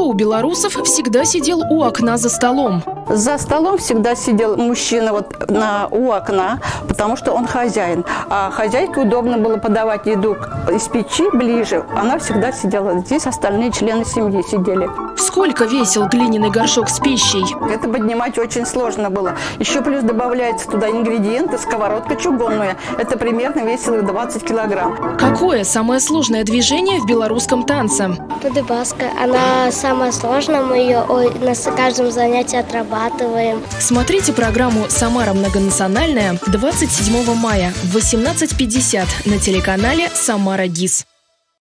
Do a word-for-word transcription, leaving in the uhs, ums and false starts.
у белорусов всегда сидел у окна за столом? За столом всегда сидел мужчина вот на, у окна, потому что он хозяин. А хозяйке удобно было подавать еду из печи ближе. Она всегда сидела здесь, остальные члены семьи сидели. Сколько весил глиняный горшок с пищей? Это поднимать очень сложно было. Еще плюс добавляется туда ингредиенты, сковородка чугунная. Это примерно весило двадцать килограмм. Какое самое сложное движение в белорусском танце? Подыбаска. Она самая сложная, мы ее на каждом занятии отрабатываем. Смотрите программу «Самара многонациональная» двадцать седьмого мая в восемнадцать пятьдесят на телеканале «Самара ГИС».